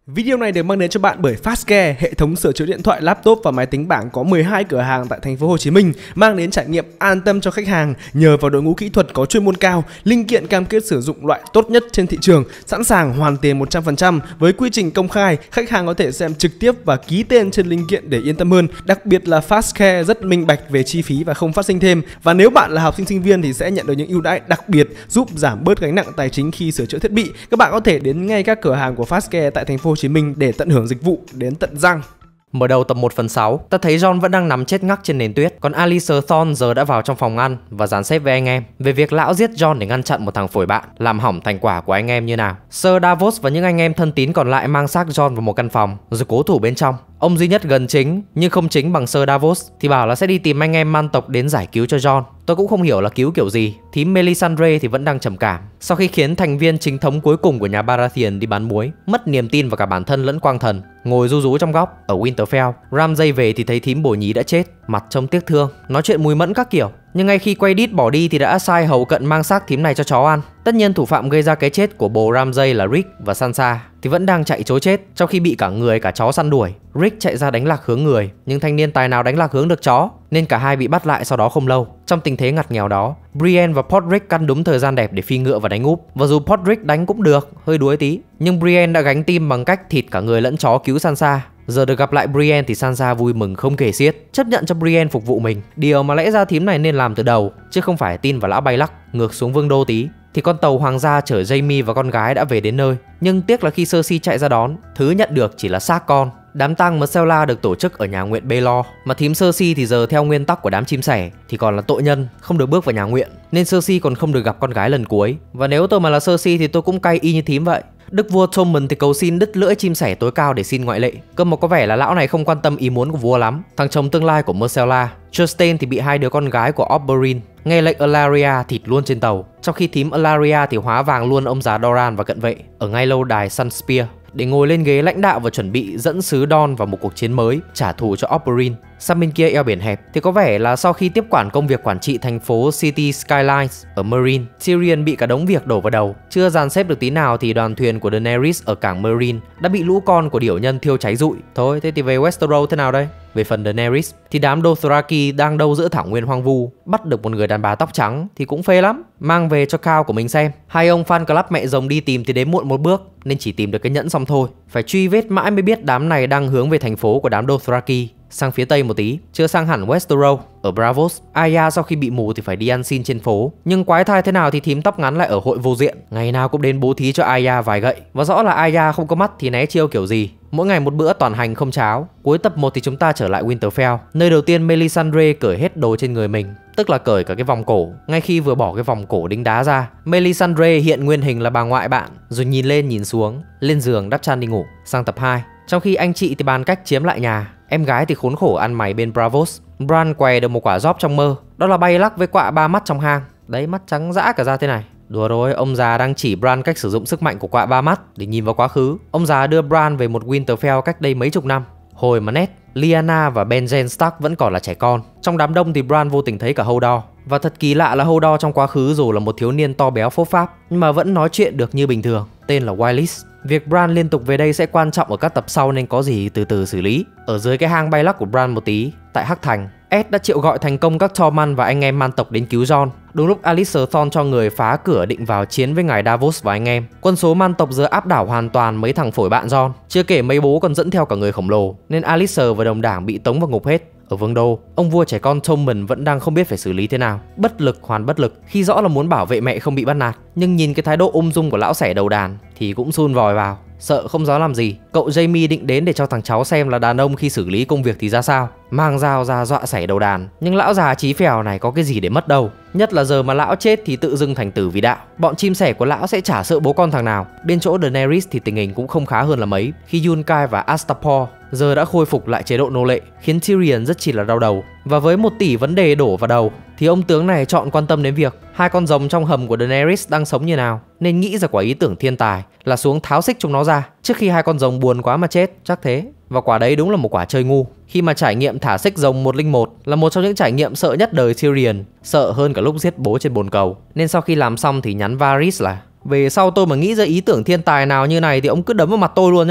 Video này được mang đến cho bạn bởi Fastcare, hệ thống sửa chữa điện thoại, laptop và máy tính bảng có 12 cửa hàng tại thành phố Hồ Chí Minh, mang đến trải nghiệm an tâm cho khách hàng nhờ vào đội ngũ kỹ thuật có chuyên môn cao, linh kiện cam kết sử dụng loại tốt nhất trên thị trường, sẵn sàng hoàn tiền 100% với quy trình công khai. Khách hàng có thể xem trực tiếp và ký tên trên linh kiện để yên tâm hơn. Đặc biệt là Fastcare rất minh bạch về chi phí và không phát sinh thêm. Và nếu bạn là học sinh sinh viên thì sẽ nhận được những ưu đãi đặc biệt giúp giảm bớt gánh nặng tài chính khi sửa chữa thiết bị. Các bạn có thể đến ngay các cửa hàng của Fastcare tại thành phố Hồ Chí Minh để tận hưởng dịch vụ đến tận răng. Mở đầu tập 1/6, ta thấy John vẫn đang nằm chết ngắc trên nền tuyết, còn Alistair Thorne giờ đã vào trong phòng ăn và dàn xếp với anh em về việc lão giết John để ngăn chặn một thằng phổi bạn, làm hỏng thành quả của anh em như nào. Sir Davos và những anh em thân tín còn lại mang xác John vào một căn phòng rồi cố thủ bên trong. Ông duy nhất gần chính nhưng không chính bằng Sir Davos thì bảo là sẽ đi tìm anh em man tộc đến giải cứu cho John. Tôi cũng không hiểu là cứu kiểu gì. Thím Melisandre thì vẫn đang trầm cảm sau khi khiến thành viên chính thống cuối cùng của nhà Baratheon đi bán muối, mất niềm tin vào cả bản thân lẫn quang thần, ngồi ru rú trong góc. Ở Winterfell, Ramsay về thì thấy thím bồ nhí đã chết, mặt trông tiếc thương, nói chuyện mùi mẫn các kiểu. Nhưng ngay khi quay đít bỏ đi thì đã sai hầu cận mang xác thím này cho chó ăn. Tất nhiên thủ phạm gây ra cái chết của bồ Ramsay là Rick, và Sansa thì vẫn đang chạy trối chết trong khi bị cả người cả chó săn đuổi. Rick chạy ra đánh lạc hướng người, nhưng thanh niên tài nào đánh lạc hướng được chó, nên cả hai bị bắt lại sau đó không lâu. Trong tình thế ngặt nghèo đó, Brienne và Podrick căn đúng thời gian đẹp để phi ngựa và đánh úp. Và dù Podrick đánh cũng được, hơi đuối tí, nhưng Brienne đã gánh tim bằng cách thịt cả người lẫn chó cứu Sansa. Giờ được gặp lại Brienne thì Sansa vui mừng không kể xiết, chấp nhận cho Brienne phục vụ mình. Điều mà lẽ ra thím này nên làm từ đầu, chứ không phải tin vào lão bay lắc. Ngược xuống Vương Đô tí thì con tàu hoàng gia chở Jaime và con gái đã về đến nơi. Nhưng tiếc là khi Cersei chạy ra đón, thứ nhận được chỉ là xác con. Đám tang Myrcella được tổ chức ở nhà nguyện Baelor, mà thím Cersei thì giờ theo nguyên tắc của đám chim sẻ thì còn là tội nhân, không được bước vào nhà nguyện, nên Cersei còn không được gặp con gái lần cuối. Và nếu tôi mà là Cersei thì tôi cũng cay y như thím vậy. Đức vua Tommen thì cầu xin đứt lưỡi chim sẻ tối cao để xin ngoại lệ. Cơ mà có vẻ là lão này không quan tâm ý muốn của vua lắm. Thằng chồng tương lai của Myrcella, Trystane thì bị hai đứa con gái của Oberyn nghe lệnh Ellaria thịt luôn trên tàu, trong khi thím Ellaria thì hóa vàng luôn ông già Doran và cận vệ ở ngay lâu đài Sunspear để ngồi lên ghế lãnh đạo và chuẩn bị dẫn sứ Don vào một cuộc chiến mới trả thù cho Oberyn. Sang bên kia eo biển hẹp thì có vẻ là sau khi tiếp quản công việc quản trị thành phố City Skylines ở Meereen, Tyrion bị cả đống việc đổ vào đầu. Chưa dàn xếp được tí nào thì đoàn thuyền của Daenerys ở cảng Meereen đã bị lũ con của điểu nhân thiêu cháy rụi. Thôi thế thì về Westeros thế nào đây? Về phần Daenerys thì đám Dothraki đang đâu giữa thảo nguyên hoang vu, bắt được một người đàn bà tóc trắng thì cũng phê lắm, mang về cho Khao của mình xem. Hai ông fan club mẹ rồng đi tìm thì đến muộn một bước nên chỉ tìm được cái nhẫn xong thôi. Phải truy vết mãi mới biết đám này đang hướng về thành phố của đám Dothraki, sang phía tây một tí, chưa sang hẳn Westeros. Ở Braavos, Arya sau khi bị mù thì phải đi ăn xin trên phố, nhưng quái thai thế nào thì thím tóc ngắn lại ở hội vô diện, ngày nào cũng đến bố thí cho Arya vài gậy. Và rõ là Arya không có mắt thì né chiêu kiểu gì, mỗi ngày một bữa toàn hành không cháo. Cuối tập 1 thì chúng ta trở lại Winterfell, nơi đầu tiên Melisandre cởi hết đồ trên người mình, tức là cởi cả cái vòng cổ. Ngay khi vừa bỏ cái vòng cổ đính đá ra, Melisandre hiện nguyên hình là bà ngoại bạn, rồi nhìn lên nhìn xuống, lên giường đắp chăn đi ngủ. Sang tập 2, trong khi anh chị thì bàn cách chiếm lại nhà, em gái thì khốn khổ ăn mày bên Braavos. Bran què được một quả job trong mơ, đó là bay lắc với quạ ba mắt trong hang. Đấy, mắt trắng dã cả ra thế này. Đùa rồi, ông già đang chỉ Bran cách sử dụng sức mạnh của quạ ba mắt để nhìn vào quá khứ. Ông già đưa Bran về một Winterfell cách đây mấy chục năm, hồi mà Ned, Lyanna và Benjen Stark vẫn còn là trẻ con. Trong đám đông thì Bran vô tình thấy cả Hodor. Và thật kỳ lạ là Hodor trong quá khứ dù là một thiếu niên to béo phốp pháp nhưng mà vẫn nói chuyện được như bình thường, tên là Wylis. Việc Bran liên tục về đây sẽ quan trọng ở các tập sau nên có gì từ từ xử lý. Ở dưới cái hang bay lắc của Bran một tí, tại Hắc Thành, Ed đã triệu gọi thành công các Tormund và anh em man tộc đến cứu Jon. Đúng lúc Alistair Thorne cho người phá cửa định vào chiến với ngài Davos và anh em, quân số man tộc giờ áp đảo hoàn toàn mấy thằng phổi bạn Jon. Chưa kể mấy bố còn dẫn theo cả người khổng lồ, nên Alistair và đồng đảng bị tống vào ngục hết. Ở Vương Đô, ông vua trẻ con Tommen vẫn đang không biết phải xử lý thế nào, bất lực hoàn bất lực khi rõ là muốn bảo vệ mẹ không bị bắt nạt, nhưng nhìn cái thái độ ung dung của lão sẻ đầu đàn thì cũng sun vòi vào, sợ không dám làm gì. Cậu Jaime định đến để cho thằng cháu xem là đàn ông khi xử lý công việc thì ra sao, mang dao ra dọa sẻ đầu đàn. Nhưng lão già chí phèo này có cái gì để mất đâu, nhất là giờ mà lão chết thì tự dưng thành tử vì đạo. Bọn chim sẻ của lão sẽ chả sợ bố con thằng nào. Bên chỗ Daenerys thì tình hình cũng không khá hơn là mấy, khi Yunkai và Astapor giờ đã khôi phục lại chế độ nô lệ, khiến Tyrion rất chỉ là đau đầu. Và với 1 tỷ vấn đề đổ vào đầu thì ông tướng này chọn quan tâm đến việc hai con rồng trong hầm của Daenerys đang sống như nào, nên nghĩ ra quả ý tưởng thiên tài là xuống tháo xích chúng nó ra trước khi hai con rồng buồn quá mà chết, chắc thế. Và quả đấy đúng là một quả chơi ngu, khi mà trải nghiệm thả xích rồng 101 là một trong những trải nghiệm sợ nhất đời Tyrion, sợ hơn cả lúc giết bố trên bồn cầu. Nên sau khi làm xong thì nhắn Varys là về sau tôi mà nghĩ ra ý tưởng thiên tài nào như này thì ông cứ đấm vào mặt tôi luôn nhá.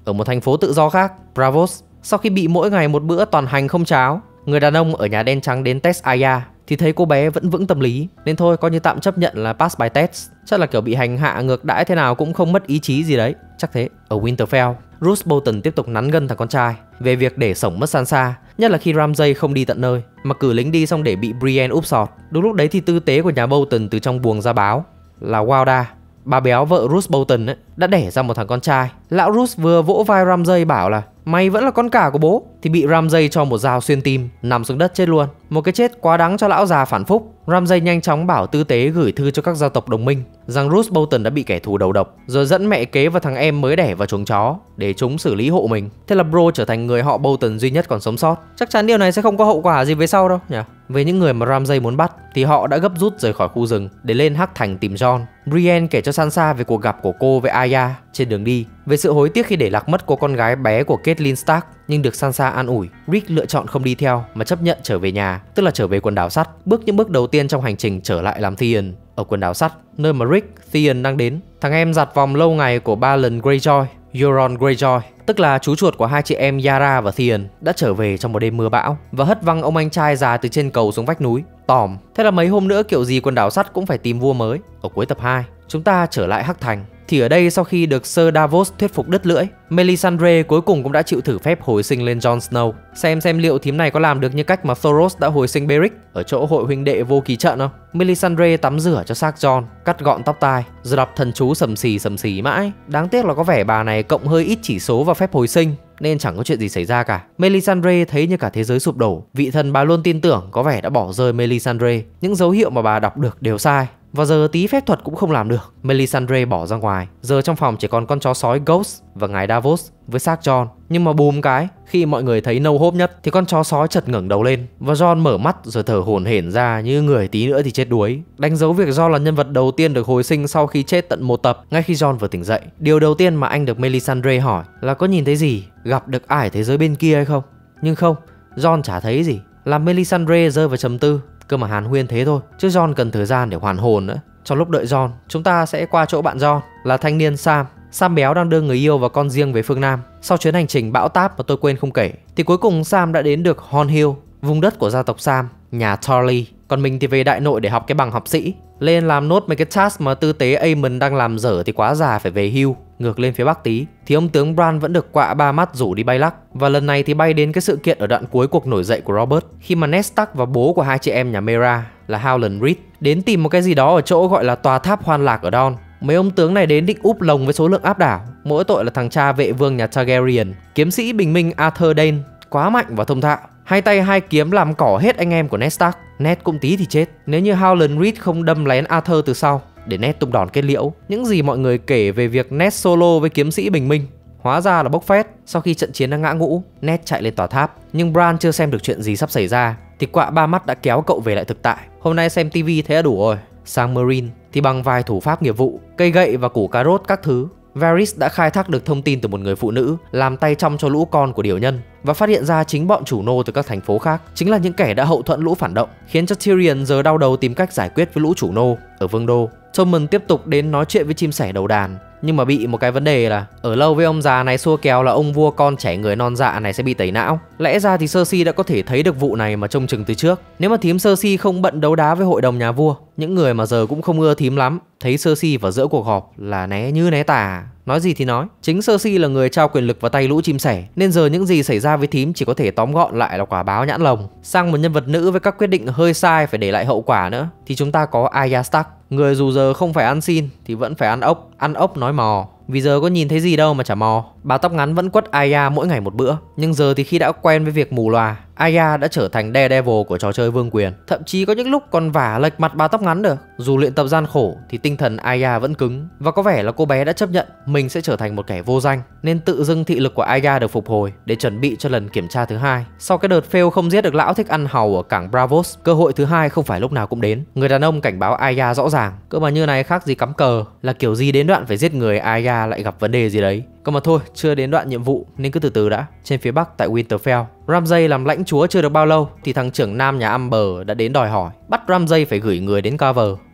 Ở một thành phố tự do khác, Bravos, sau khi bị mỗi ngày một bữa toàn hành không cháo, người đàn ông ở nhà đen trắng đến test Aya thì thấy cô bé vẫn vững tâm lý, nên thôi coi như tạm chấp nhận là pass by test. Chắc là kiểu bị hành hạ ngược đãi thế nào cũng không mất ý chí gì đấy, chắc thế. Ở Winterfell, Roose Bolton tiếp tục nắn gân thằng con trai về việc để sổng mất Sansa, nhất là khi Ramsay không đi tận nơi mà cử lính đi xong để bị Brienne úp sọt. Đúng lúc đấy thì tư tế của nhà Bolton từ trong buồng ra báo là Walda, bà béo vợ Roose Bolton ấy, đã đẻ ra một thằng con trai. Lão Roose vừa vỗ vai Ramsay bảo là mày vẫn là con cả của bố, thì bị Ramsay cho một dao xuyên tim, nằm xuống đất chết luôn. Một cái chết quá đáng cho lão già phản phúc. Ramsay nhanh chóng bảo tư tế gửi thư cho các gia tộc đồng minh rằng Roose Bolton đã bị kẻ thù đầu độc, rồi dẫn mẹ kế và thằng em mới đẻ vào chuồng chó để chúng xử lý hộ mình. Thế là Bro trở thành người họ Bolton duy nhất còn sống sót. Chắc chắn điều này sẽ không có hậu quả gì về sau đâu nhỉ. Về những người mà Ramsay muốn bắt thì họ đã gấp rút rời khỏi khu rừng để lên Hắc Thành tìm Jon. Brienne kể cho Sansa về cuộc gặp của cô với Arya trên đường đi, về sự hối tiếc khi để lạc mất cô con gái bé của Catelyn Stark, nhưng được Sansa an ủi. Rick lựa chọn không đi theo mà chấp nhận trở về nhà, tức là trở về quần đảo sắt, bước những bước đầu tiên trong hành trình trở lại làm Theon. Ở quần đảo sắt, nơi mà Rick, Theon đang đến, thằng em giặt vòng lâu ngày của Balon Greyjoy, Euron Greyjoy, tức là chú chuột của hai chị em Yara và Theon, đã trở về trong một đêm mưa bão và hất văng ông anh trai già từ trên cầu xuống vách núi Tòm. Thế là mấy hôm nữa kiểu gì quần đảo sắt cũng phải tìm vua mới. Ở cuối tập 2, chúng ta trở lại Hắc Thành. Thì ở đây sau khi được Sir Davos thuyết phục đứt lưỡi, Melisandre cuối cùng cũng đã chịu thử phép hồi sinh lên Jon Snow. Xem liệu thím này có làm được như cách mà Thoros đã hồi sinh Beric ở chỗ hội huynh đệ vô kỳ trận không? Melisandre tắm rửa cho xác Jon, cắt gọn tóc tai, rồi đọc thần chú sầm xì mãi. Đáng tiếc là có vẻ bà này cộng hơi ít chỉ số vào phép hồi sinh nên chẳng có chuyện gì xảy ra cả. Melisandre thấy như cả thế giới sụp đổ. Vị thần bà luôn tin tưởng có vẻ đã bỏ rơi Melisandre. Những dấu hiệu mà bà đọc được đều sai, và giờ tí phép thuật cũng không làm được. Melisandre bỏ ra ngoài. Giờ trong phòng chỉ còn con chó sói Ghost và ngài Davos với xác Jon. Nhưng mà bùm cái, khi mọi người thấy no hope nhất thì con chó sói chợt ngẩng đầu lên và Jon mở mắt rồi thở hổn hển ra như người tí nữa thì chết đuối. Đánh dấu việc Jon là nhân vật đầu tiên được hồi sinh sau khi chết tận 1 tập. Ngay khi Jon vừa tỉnh dậy, điều đầu tiên mà anh được Melisandre hỏi là có nhìn thấy gì, gặp được ai ở thế giới bên kia hay không. Nhưng không, Jon chả thấy gì, làm Melisandre rơi vào trầm tư. Cơ mà hàn huyên thế thôi, chứ Jon cần thời gian để hoàn hồn nữa. Trong lúc đợi Jon, chúng ta sẽ qua chỗ bạn Jon là thanh niên Sam. Sam béo đang đưa người yêu và con riêng về phương Nam. Sau chuyến hành trình bão táp mà tôi quên không kể, thì cuối cùng Sam đã đến được Horn Hill, vùng đất của gia tộc Sam, nhà Tarly. Còn mình thì về đại nội để học cái bằng học sĩ. Lên làm nốt mấy cái task mà tư tế Aemon đang làm dở thì quá già phải về hưu. Ngược lên phía bắc tí thì ông tướng Bran vẫn được quạ ba mắt rủ đi bay lắc. Và lần này thì bay đến cái sự kiện ở đoạn cuối cuộc nổi dậy của Robert, khi mà Ned Stark và bố của hai chị em nhà Meera là Howland Reed đến tìm một cái gì đó ở chỗ gọi là tòa tháp hoan lạc ở Dorne. Mấy ông tướng này đến định úp lồng với số lượng áp đảo. Mỗi tội là thằng cha vệ vương nhà Targaryen, kiếm sĩ bình minh Arthur Dayne, quá mạnh và thông thạo. Hai tay hai kiếm làm cỏ hết anh em của Ned Stark. Ned cũng tí thì chết nếu như Howland Reed không đâm lén Arthur từ sau để Ned tung đòn kết liễu. Những gì mọi người kể về việc Ned solo với kiếm sĩ bình minh hóa ra là bốc phét. Sau khi trận chiến đã ngã ngũ, Ned chạy lên tòa tháp, nhưng Bran chưa xem được chuyện gì sắp xảy ra thì quạ ba mắt đã kéo cậu về lại thực tại. Hôm nay xem tivi thế là đủ rồi. Sang Meereen thì bằng vài thủ pháp nghiệp vụ, cây gậy và củ cà rốt các thứ, Varys đã khai thác được thông tin từ một người phụ nữ làm tay trong cho lũ con của điểu nhân và phát hiện ra chính bọn chủ nô từ các thành phố khác chính là những kẻ đã hậu thuẫn lũ phản động, khiến cho Tyrion giờ đau đầu tìm cách giải quyết với lũ chủ nô ở vương đô. Tommen tiếp tục đến nói chuyện với chim sẻ đầu đàn, nhưng mà bị một cái vấn đề là ở lâu với ông già này xua kèo là ông vua con trẻ người non dạ này sẽ bị tẩy não. Lẽ ra thì Cersei đã có thể thấy được vụ này mà trông chừng từ trước, nếu mà thím Cersei không bận đấu đá với hội đồng nhà vua. Những người mà giờ cũng không ưa thím lắm thấy Cersei vào giữa cuộc họp là né như né tà. Nói gì thì nói, chính Cersei là người trao quyền lực vào tay lũ chim sẻ, nên giờ những gì xảy ra với thím chỉ có thể tóm gọn lại là quả báo nhãn lồng. Sang một nhân vật nữ với các quyết định hơi sai phải để lại hậu quả nữa thì chúng ta có Arya Stark, người dù giờ không phải ăn xin thì vẫn phải ăn ốc nói mò. Vì giờ có nhìn thấy gì đâu mà chả mò. Bà tóc ngắn vẫn quất Arya mỗi ngày một bữa, nhưng giờ thì khi đã quen với việc mù lòa, Arya đã trở thành Daredevil của trò chơi vương quyền. Thậm chí có những lúc còn vả lệch mặt bà tóc ngắn được. Dù luyện tập gian khổ thì tinh thần Arya vẫn cứng, và có vẻ là cô bé đã chấp nhận mình sẽ trở thành một kẻ vô danh, nên tự dưng thị lực của Arya được phục hồi để chuẩn bị cho lần kiểm tra thứ hai. Sau cái đợt fail không giết được lão thích ăn hàu ở cảng Bravos, cơ hội thứ hai không phải lúc nào cũng đến. Người đàn ông cảnh báo Arya rõ ràng, cơ mà như này khác gì cắm cờ, là kiểu gì đến đoạn phải giết người Arya lại gặp vấn đề gì đấy. Cơ mà thôi, chưa đến đoạn nhiệm vụ nên cứ từ từ đã. Trên phía bắc tại Winterfell, Ramsay làm lãnh chúa chưa được bao lâu thì thằng trưởng nam nhà Amber đã đến đòi hỏi bắt Ramsay phải gửi người đến cover.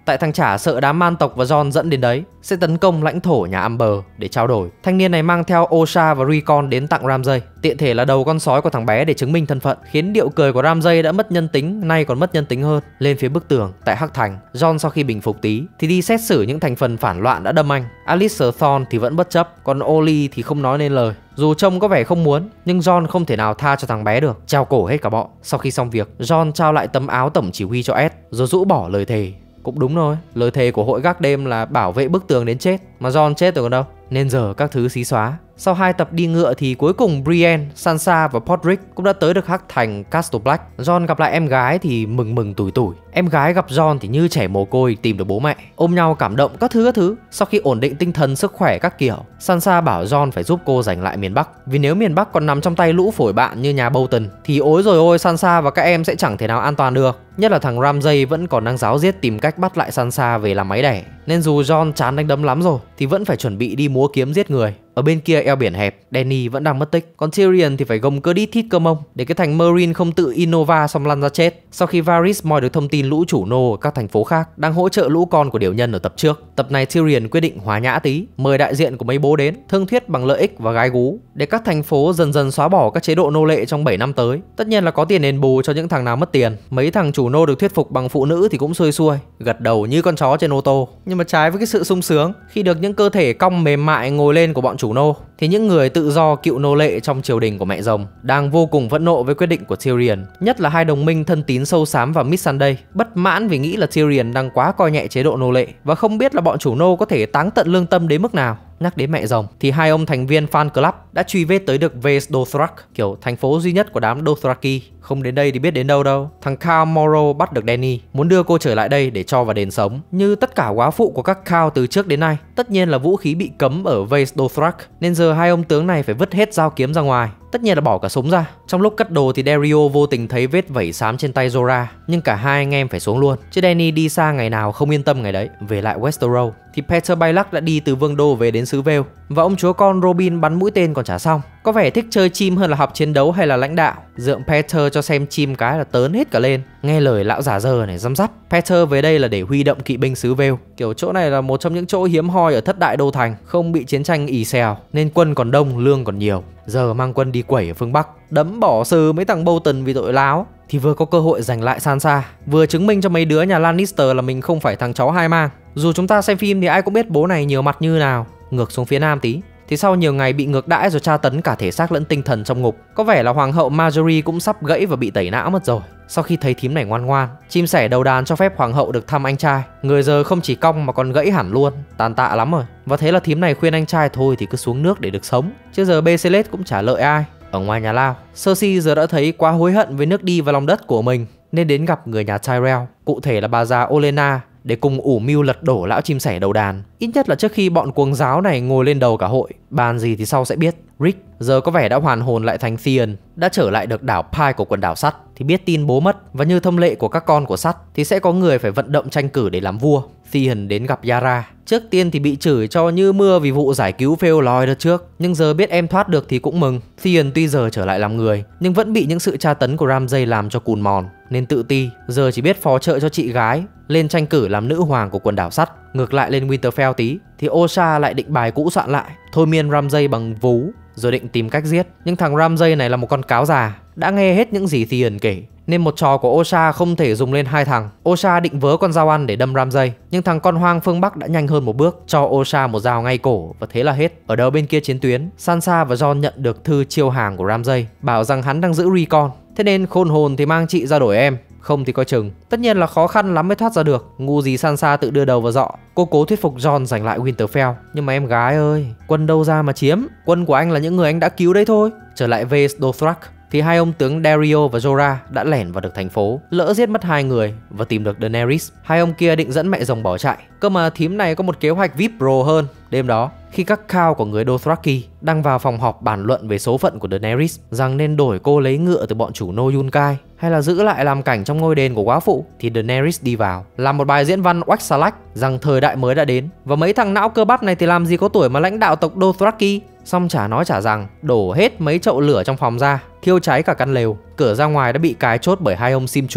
tại thằng chả sợ đám man tộc và Jon dẫn đến đấy sẽ tấn công lãnh thổ nhà Amber để trao đổi. Thanh niên này mang theo Osha và Rickon đến tặng Ramsay, tiện thể là đầu con sói của thằng bé để chứng minh thân phận, khiến điệu cười của Ramsay đã mất nhân tính, nay còn mất nhân tính hơn. Lên phía bức tường tại Hắc Thành, Jon sau khi bình phục tí thì đi xét xử những thành phần phản loạn đã đâm anh. Alistair Thorne thì vẫn bất chấp, còn Ollie thì không nói nên lời. Dù trông có vẻ không muốn, nhưng Jon không thể nào tha cho thằng bé được, treo cổ hết cả bọn. Sau khi xong việc, Jon trao lại tấm áo tổng chỉ huy cho Ed, rồi rũ bỏ lời thề. Cũng đúng thôi, lời thề của hội gác đêm là bảo vệ bức tường đến chết, mà Jon chết rồi còn đâu. Nên giờ các thứ xí xóa. Sau 2 tập đi ngựa thì cuối cùng Brienne, Sansa và Podrick cũng đã tới được Hắc Thành Castle Black. Jon gặp lại em gái thì mừng tủi tủi. Em gái gặp Jon thì như trẻ mồ côi tìm được bố mẹ, ôm nhau cảm động các thứ. Sau khi ổn định tinh thần sức khỏe các kiểu, Sansa bảo Jon phải giúp cô giành lại miền Bắc, vì nếu miền Bắc còn nằm trong tay lũ phổi bạn như nhà Bolton thì ối rồi ôi, Sansa và các em sẽ chẳng thể nào an toàn được. Nhất là thằng Ramsay vẫn còn đang ráo riết tìm cách bắt lại Sansa về làm máy đẻ, nên dù Jon chán đánh đấm lắm rồi thì vẫn phải chuẩn bị đi múa kiếm giết người. Ở bên kia eo biển hẹp, Dany vẫn đang mất tích, còn Tyrion thì phải gồng cơ đít thít cơ mông để cái thành Meereen không tự Innova xong lăn ra chết. Sau khi Varys moi được thông tin lũ chủ nô ở các thành phố khác đang hỗ trợ lũ con của điểu nhân ở tập trước, tập này Tyrion quyết định hòa nhã tí, mời đại diện của mấy bố đến thương thuyết bằng lợi ích và gái gú để các thành phố dần dần xóa bỏ các chế độ nô lệ trong 7 năm tới. Tất nhiên là có tiền đền bù cho những thằng nào mất tiền. Mấy thằng chủ nô được thuyết phục bằng phụ nữ thì cũng xuôi xuôi, gật đầu như con chó trên ô tô. Nhưng mà trái với cái sự sung sướng khi được những cơ thể cong mềm mại ngồi lên của bọn chủ nô, thì những người tự do cựu nô lệ trong triều đình của mẹ rồng đang vô cùng phẫn nộ với quyết định của Tyrion, nhất là hai đồng minh thân tín sâu xám và Missandei, bất mãn vì nghĩ là Tyrion đang quá coi nhẹ chế độ nô lệ và không biết là bọn chủ nô có thể táng tận lương tâm đến mức nào. Nhắc đến mẹ rồng thì hai ông thành viên fan club đã truy vết tới được Vaes Dothrak, kiểu thành phố duy nhất của đám Dothraki. Không đến đây thì biết đến đâu đâu. Thằng Khal Morro bắt được Dany, muốn đưa cô trở lại đây để cho vào đền sống như tất cả góa phụ của các Khal từ trước đến nay. Tất nhiên là vũ khí bị cấm ở Vaes Dothrak, nên giờ hai ông tướng này phải vứt hết dao kiếm ra ngoài, tất nhiên là bỏ cả súng ra. Trong lúc cất đồ thì Dario vô tình thấy vết vẩy xám trên tay Jorah, nhưng cả hai anh em phải xuống luôn, chứ Dany đi xa ngày nào không yên tâm ngày đấy. Về lại Westeros thì Petyr Baelish đã đi từ Vương đô về đến xứ Vale, và ông chúa con Robin bắn mũi tên còn chả xong, có vẻ thích chơi chim hơn là học chiến đấu hay là lãnh đạo. Dượng Petyr cho xem chim cái là tớn hết cả lên. Nghe lời lão già dơ này răm rắp. Petyr về đây là để huy động kỵ binh xứ Vale, kiểu chỗ này là một trong những chỗ hiếm hoi ở thất đại đô thành, không bị chiến tranh ì xèo, nên quân còn đông, lương còn nhiều. Giờ mang quân đi quẩy ở phương Bắc, đấm bỏ sừ mấy thằng Bolton vì tội láo, thì vừa có cơ hội giành lại Sansa, vừa chứng minh cho mấy đứa nhà Lannister là mình không phải thằng cháu hai mang. Dù chúng ta xem phim thì ai cũng biết bố này nhiều mặt như nào. Ngược xuống phía nam tí thì sau nhiều ngày bị ngược đãi rồi tra tấn cả thể xác lẫn tinh thần trong ngục, có vẻ là hoàng hậu Marjorie cũng sắp gãy và bị tẩy não mất rồi. Sau khi thấy thím này ngoan ngoan, chim sẻ đầu đàn cho phép hoàng hậu được thăm anh trai, người giờ không chỉ cong mà còn gãy hẳn luôn, tàn tạ lắm rồi. Và thế là thím này khuyên anh trai thôi thì cứ xuống nước để được sống, chứ giờ Basileus cũng chả lợi ai. Ở ngoài nhà lao, Cersei giờ đã thấy quá hối hận với nước đi vào lòng đất của mình, nên đến gặp người nhà Tyrell, cụ thể là bà già Olenna, để cùng ủ mưu lật đổ lão chim sẻ đầu đàn. Ít nhất là trước khi bọn cuồng giáo này ngồi lên đầu cả hội. Bàn gì thì sau sẽ biết. Rick giờ có vẻ đã hoàn hồn lại thành Theon, đã trở lại được đảo Pie của quần đảo sắt, thì biết tin bố mất, và như thông lệ của các con của sắt thì sẽ có người phải vận động tranh cử để làm vua. Theon đến gặp Yara. Trước tiên thì bị chửi cho như mưa vì vụ giải cứu Feoloi đợt trước, nhưng giờ biết em thoát được thì cũng mừng. Theon tuy giờ trở lại làm người, nhưng vẫn bị những sự tra tấn của Ramsay làm cho cùn mòn, nên tự ti, giờ chỉ biết phó trợ cho chị gái, lên tranh cử làm nữ hoàng của quần đảo sắt. Ngược lại lên Winterfell tí thì Osha lại định bài cũ soạn lại, thôi miên Ramsay bằng vú, rồi định tìm cách giết. Nhưng thằng Ramsay này là một con cáo già, đã nghe hết những gì Theon kể, nên một trò của Osha không thể dùng lên hai thằng. Osha định vớ con dao ăn để đâm Ramsay, nhưng thằng con hoang phương Bắc đã nhanh hơn một bước, cho Osha một dao ngay cổ, và thế là hết. Ở đầu bên kia chiến tuyến, Sansa và Jon nhận được thư chiêu hàng của Ramsay, bảo rằng hắn đang giữ Rickon, thế nên khôn hồn thì mang chị ra đổi em, không thì coi chừng. Tất nhiên là khó khăn lắm mới thoát ra được, ngu gì Sansa tự đưa đầu vào dọ. Cô cố thuyết phục Jon giành lại Winterfell, nhưng mà em gái ơi, quân đâu ra mà chiếm, quân của anh là những người anh đã cứu đấy thôi. Trở lại Vaes Dothrak thì hai ông tướng Dario và Jorah đã lẻn vào được thành phố, lỡ giết mất hai người và tìm được Daenerys. Hai ông kia định dẫn mẹ rồng bỏ chạy, cơ mà thím này có một kế hoạch VIP pro hơn. Đêm đó, khi các Khal của người Dothraki đang vào phòng họp bàn luận về số phận của Daenerys, rằng nên đổi cô lấy ngựa từ bọn chủ nô Yunkai hay là giữ lại làm cảnh trong ngôi đền của góa phụ, thì Daenerys đi vào làm một bài diễn văn oách xà lách rằng thời đại mới đã đến, và mấy thằng não cơ bắp này thì làm gì có tuổi mà lãnh đạo tộc Dothraki. Xong chả nói chả rằng, đổ hết mấy chậu lửa trong phòng ra, thiêu cháy cả căn lều. Cửa ra ngoài đã bị cài chốt bởi hai ông sim chúa,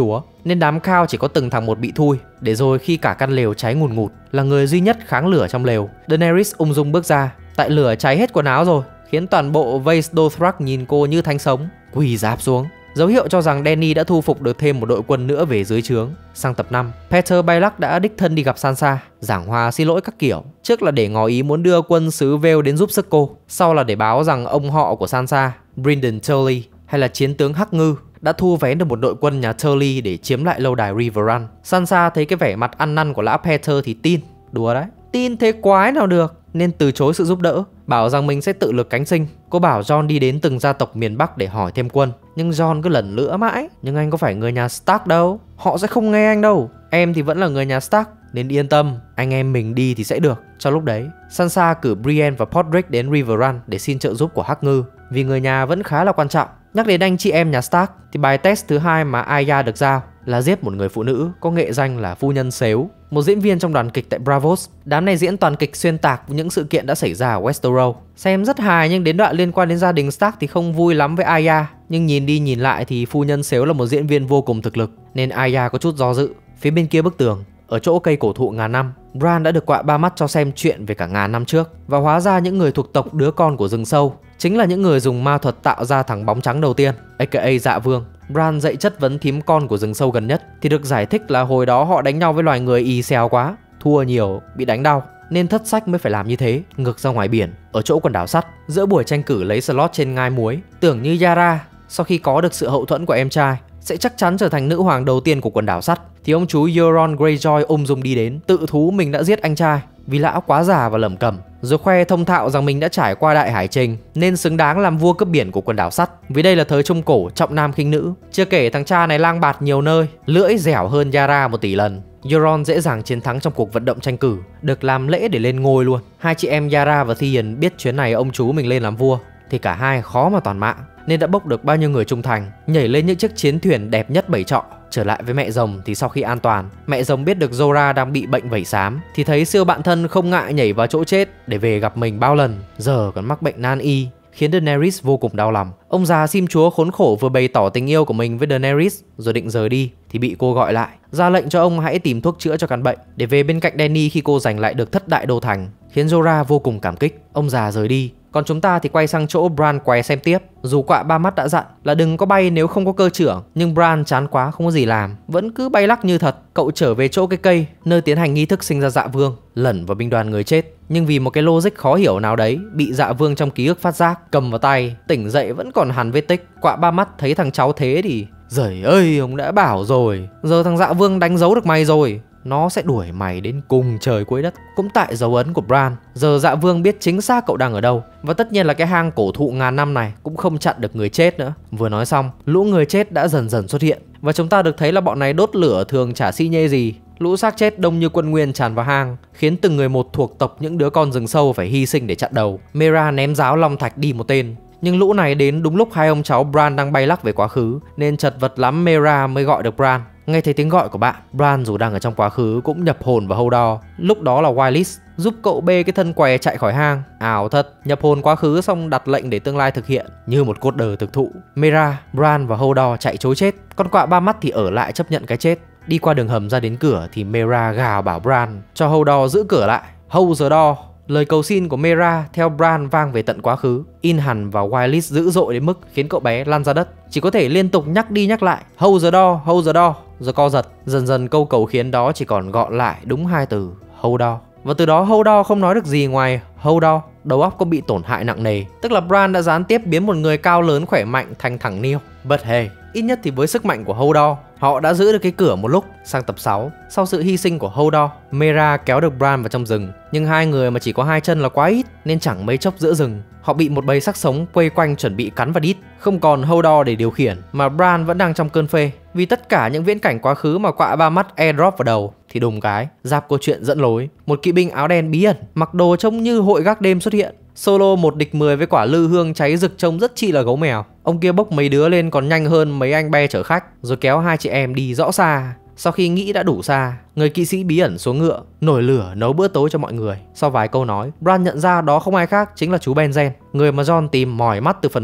nên đám Khao chỉ có từng thằng một bị thui. Để rồi khi cả căn lều cháy ngùn ngụt, là người duy nhất kháng lửa trong lều. Daenerys ung dung bước ra, tại lửa cháy hết quần áo rồi, khiến toàn bộ Vaes Dothrak nhìn cô như thánh sống, quỳ rạp xuống, dấu hiệu cho rằng Dany đã thu phục được thêm một đội quân nữa về dưới trướng. Sang tập 5, Petyr Baelish đã đích thân đi gặp Sansa, giảng hòa xin lỗi các kiểu. Trước là để ngỏ ý muốn đưa quân xứ Vale đến giúp sức cô, sau là để báo rằng ông họ của Sansa, Brynden Tully, hay là chiến tướng Hắc Ngư, đã thu vén được một đội quân nhà Tully để chiếm lại lâu đài Riverrun. Sansa thấy cái vẻ mặt ăn năn của lão Petyr thì tin, đùa đấy, tin thế quái nào được, nên từ chối sự giúp đỡ, bảo rằng mình sẽ tự lực cánh sinh. Cô bảo Jon đi đến từng gia tộc miền Bắc để hỏi thêm quân, nhưng Jon cứ lẩn lữa mãi. Nhưng anh có phải người nhà Stark đâu, họ sẽ không nghe anh đâu. Em thì vẫn là người nhà Stark, nên yên tâm, anh em mình đi thì sẽ được. Trong lúc đấy, Sansa cử Brienne và Podrick đến Riverrun để xin trợ giúp của Hắc Ngư, vì người nhà vẫn khá là quan trọng. Nhắc đến anh chị em nhà Stark thì bài test thứ hai mà Arya được giao là giết một người phụ nữ có nghệ danh là phu nhân Sếu, một diễn viên trong đoàn kịch tại Bravos. Đám này diễn toàn kịch xuyên tạc những sự kiện đã xảy ra ở Westeros. Xem rất hài, nhưng đến đoạn liên quan đến gia đình Stark thì không vui lắm với Arya. Nhưng nhìn đi nhìn lại thì phu nhân Sếu là một diễn viên vô cùng thực lực, nên Arya có chút do dự. Phía bên kia bức tường, ở chỗ cây cổ thụ ngàn năm, Bran đã được quạ ba mắt cho xem chuyện về cả ngàn năm trước, và hóa ra những người thuộc tộc đứa con của rừng sâu chính là những người dùng ma thuật tạo ra thằng bóng trắng đầu tiên, aka Dạ Vương. Bran dạy chất vấn thím con của rừng sâu gần nhất thì được giải thích là hồi đó họ đánh nhau với loài người y xèo quá, thua nhiều, bị đánh đau, nên thất sách mới phải làm như thế. Ngược ra ngoài biển, ở chỗ quần đảo sắt, giữa buổi tranh cử lấy slot trên ngai muối, tưởng như Yara sau khi có được sự hậu thuẫn của em trai sẽ chắc chắn trở thành nữ hoàng đầu tiên của quần đảo sắt, thì ông chú Euron Greyjoy ung dung đi đến, tự thú mình đã giết anh trai vì lão quá già và lẩm cẩm, rồi khoe thông thạo rằng mình đã trải qua đại hải trình nên xứng đáng làm vua cướp biển của quần đảo sắt, vì đây là thời Trung Cổ trọng nam khinh nữ. Chưa kể thằng cha này lang bạt nhiều nơi, lưỡi dẻo hơn Yara 1 tỷ lần. Euron dễ dàng chiến thắng trong cuộc vận động tranh cử, được làm lễ để lên ngôi luôn. Hai chị em Yara và Theon biết chuyến này ông chú mình lên làm vua thì cả hai khó mà toàn mạng, nên đã bốc được bao nhiêu người trung thành, nhảy lên những chiếc chiến thuyền đẹp nhất 7 trọ. Trở lại với mẹ rồng thì sau khi an toàn, mẹ rồng biết được Jorah đang bị bệnh vảy xám thì thấy siêu bạn thân không ngại nhảy vào chỗ chết để về gặp mình bao lần, giờ còn mắc bệnh nan y, khiến Daenerys vô cùng đau lòng. Ông già sim chúa khốn khổ vừa bày tỏ tình yêu của mình với Daenerys rồi định rời đi thì bị cô gọi lại, ra lệnh cho ông hãy tìm thuốc chữa cho căn bệnh để về bên cạnh Dany khi cô giành lại được thất đại đô thành, khiến Jorah vô cùng cảm kích. Ông già rời đi, còn chúng ta thì quay sang chỗ Bran què xem tiếp. Dù quạ ba mắt đã dặn là đừng có bay nếu không có cơ trưởng, nhưng Bran chán quá không có gì làm, vẫn cứ bay lắc như thật. Cậu trở về chỗ cái cây nơi tiến hành nghi thức sinh ra Dạ Vương, lẩn vào binh đoàn người chết, nhưng vì một cái logic khó hiểu nào đấy bị Dạ Vương trong ký ức phát giác, cầm vào tay, tỉnh dậy vẫn còn hằn vết tích. Quạ ba mắt thấy thằng cháu thế thì giời ơi, ông đã bảo rồi, giờ thằng Dạ Vương đánh dấu được mày rồi, nó sẽ đuổi mày đến cùng trời cuối đất. Cũng tại dấu ấn của Bran, giờ Dạ Vương biết chính xác cậu đang ở đâu, và tất nhiên là cái hang cổ thụ ngàn năm này cũng không chặn được người chết nữa. Vừa nói xong, lũ người chết đã dần dần xuất hiện, và chúng ta được thấy là bọn này đốt lửa thường chả xi nhê gì. Lũ xác chết đông như quân nguyên tràn vào hang, khiến từng người một thuộc tộc những đứa con rừng sâu phải hy sinh để chặn đầu. Meera ném giáo long thạch đi một tên, nhưng lũ này đến đúng lúc hai ông cháu Bran đang bay lắc về quá khứ, nên chật vật lắm Meera mới gọi được Bran. Nghe thấy tiếng gọi của bạn, Bran dù đang ở trong quá khứ cũng nhập hồn vào Hodor. Lúc đó là Wylis giúp cậu bê cái thân què chạy khỏi hang. Ảo thật, nhập hồn quá khứ xong đặt lệnh để tương lai thực hiện, như một cốt đời thực thụ. Meera, Bran và Hodor chạy trối chết, con quạ ba mắt thì ở lại chấp nhận cái chết. Đi qua đường hầm ra đến cửa thì Meera gào bảo Bran cho Hodor giữ cửa lại. Hold the door. Lời cầu xin của Meera theo Bran vang về tận quá khứ. Inhan và Wylis dữ dội đến mức khiến cậu bé lăn ra đất, chỉ có thể liên tục nhắc đi nhắc lại hold the door, hold the door, rồi co giật. Dần dần câu cầu khiến đó chỉ còn gọn lại đúng 2 từ hold on. Và từ đó Hodor không nói được gì ngoài Hodor. Đầu óc có bị tổn hại nặng nề, tức là Bran đã gián tiếp biến một người cao lớn khỏe mạnh thành thằng niêu. But hey, ít nhất thì với sức mạnh của Hodor, họ đã giữ được cái cửa một lúc. Sang tập 6, sau sự hy sinh của Hodor, Meera kéo được Bran vào trong rừng, nhưng hai người mà chỉ có 2 chân là quá ít, nên chẳng mấy chốc giữa rừng họ bị một bầy xác sống quây quanh chuẩn bị cắn vào đít. Không còn Hodor để điều khiển, mà Bran vẫn đang trong cơn phê vì tất cả những viễn cảnh quá khứ mà quạ ba mắt airdrop vào đầu. Thì đùng cái, dạp câu chuyện dẫn lối, một kỵ binh áo đen bí ẩn mặc đồ trông như hội gác đêm xuất hiện, solo 1 địch 10 với quả lư hương cháy rực trông rất chi là gấu mèo. Ông kia bốc mấy đứa lên còn nhanh hơn mấy anh be chở khách, rồi kéo hai chị em đi rõ xa. Sau khi nghĩ đã đủ xa, người kỵ sĩ bí ẩn xuống ngựa, nổi lửa nấu bữa tối cho mọi người. Sau vài câu nói, Bran nhận ra đó không ai khác chính là chú Benjen, người mà Jon tìm mỏi mắt từ phần 1.